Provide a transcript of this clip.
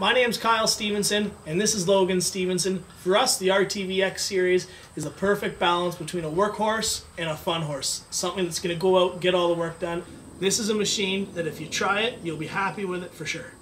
My name's Kyle Stevenson, and this is Logan Stevenson. For us, the RTVX series is the perfect balance between a workhorse and a fun horse. Something that's going to go out and get all the work done. This is a machine that if you try it, you'll be happy with it for sure.